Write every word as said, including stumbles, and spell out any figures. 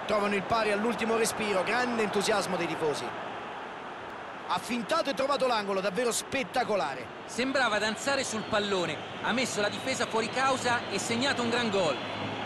trovano il pari all'ultimo respiro, grande entusiasmo dei tifosi. Ha fintato e trovato l'angolo, davvero spettacolare. Sembrava danzare sul pallone, ha messo la difesa fuori causa e segnato un gran gol.